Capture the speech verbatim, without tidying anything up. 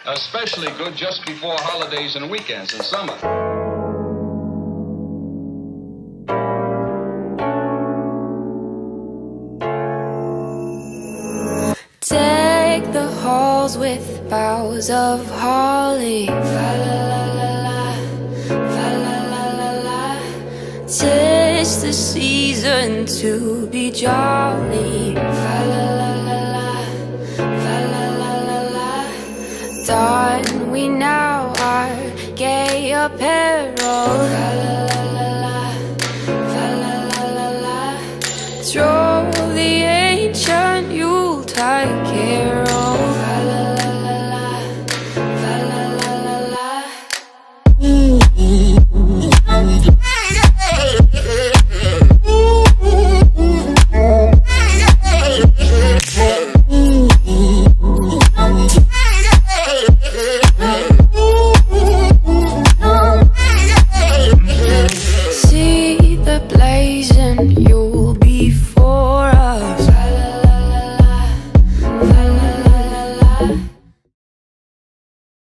Especially good just before holidays and weekends in summer. Deck the halls with boughs of holly. Fa la la la la, fa la la la la. 'Tis the season to be jolly. Fa la la la la, fa la la la la. Don we now our gay apparel.